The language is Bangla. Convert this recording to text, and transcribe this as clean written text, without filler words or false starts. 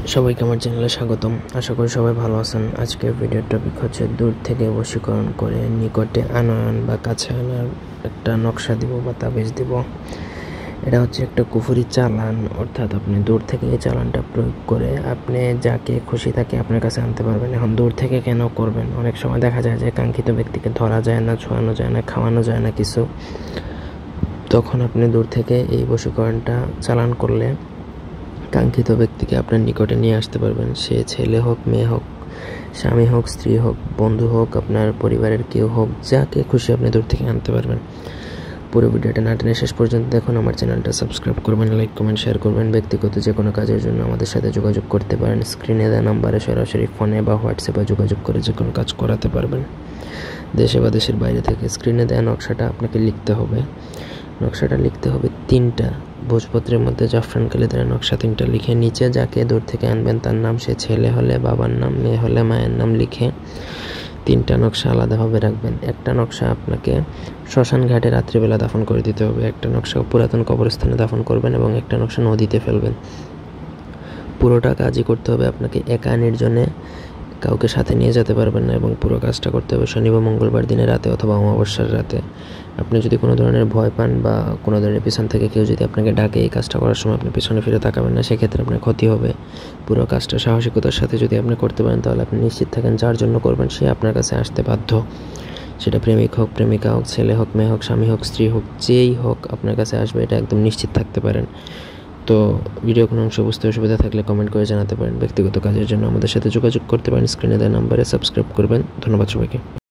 সবাইকে আমার চ্যানেলে স্বাগতম। আশা করি সবাই ভালো আছেন। আজকের ভিডিওর টপিক হচ্ছে দূর থেকে বশীকরণ করে নিকটে আনয়ন বা কাছে আনার একটা নকশা দিব বা তাবিজ দিব। এটা হচ্ছে একটা কুফরি চালান, অর্থাৎ আপনি দূর থেকে এই চালানটা প্রয়োগ করে আপনি যাকে খুশি তাকে আপনার কাছে আনতে পারবেন। এখন দূর থেকে কেন করবেন? অনেক সময় দেখা যায় যে কাঙ্ক্ষিত ব্যক্তিকে ধরা যায় না, ছোঁয়ানো যায় না, খাওয়ানো যায় না কিছু, তখন আপনি দূর থেকে এই বশীকরণটা চালান করলে কাঙ্ক্ষিত ব্যক্তিকে আপনার নিকটে নিয়ে আসতে পারবেন। সে ছেলে হোক, মেয়ে হোক, স্বামী হোক, স্ত্রী হোক, বন্ধু হোক, আপনার পরিবারের কেউ হোক, যাকে খুশি আপনি দূর থেকে আনতে পারবেন। পুরো ভিডিওটা না টেনে শেষ পর্যন্ত দেখুন। আমার চ্যানেলটা সাবস্ক্রাইব করবেন, লাইক কমেন্ট শেয়ার করবেন। ব্যক্তিগত যে কোনো কাজের জন্য আমাদের সাথে যোগাযোগ করতে পারেন। স্ক্রিনে দেওয়া নাম্বারে সরাসরি ফোনে বা হোয়াটসঅ্যাপে যোগাযোগ করে যে কোনো কাজ করাতে পারবেন, দেশে বা দেশের বাইরে থেকে। স্ক্রিনে দেওয়া নকশাটা আপনাকে লিখতে হবে। নকশাটা লিখতে হবে 3টা ভোজপত্রের মধ্যে জাফরান কালিদারের নকশা 3টা লিখে নিচে যাকে দূর থেকে আনবেন তার নাম, সে ছেলে হলে বাবার নাম, মেয়ে হলে মায়ের নাম লিখে 3টা নকশা আলাদাভাবে রাখবেন। একটা নকশা আপনাকে শ্মশান ঘাটে রাত্রিবেলা দাফন করে দিতে হবে, একটা নকশা পুরাতন কবরস্থানে দাফন করবেন এবং একটা নকশা নদীতে ফেলবেন। পুরোটা কাজই করতে হবে আপনাকে একা নির্জনে, কাউকে সাথে নিয়ে যেতে পারবেন না, এবং পুরো কাজটা করতে হবে শনি বা মঙ্গলবার দিনে রাতে অথবা অমাবস্যার রাতে। আপনি যদি কোনো ধরনের ভয় পান বা কোনো ধরনের পিছন থেকে কেউ যদি আপনাকে ডাকে এই কাজটা করার সময় আপনি পিছনে ফিরে তাকাবেন না, সেক্ষেত্রে আপনার ক্ষতি হবে। পুরো কাজটা সাহসিকতার সাথে যদি আপনি করতে পারেন তাহলে আপনি নিশ্চিত থাকেন যার জন্য করবেন সে আপনার কাছে আসতে বাধ্য। সেটা প্রেমিক হোক, প্রেমিকা হোক, ছেলে হোক, মেয়ে হোক, স্বামী হোক, স্ত্রী হোক, যেই হোক আপনার কাছে আসবে, এটা একদম নিশ্চিত থাকতে পারেন। তো ভিডিও কোনো অংশ বুঝতে অসুবিধা থাকলে কমেন্ট করে জানাতে পারেন। ব্যক্তিগত কাজের জন্য আমাদের সাথে যোগাযোগ করতে পারেন। স্ক্রিনে দেওয়া নাম্বারে সাবস্ক্রাইব করবেন। ধন্যবাদ সবাইকে।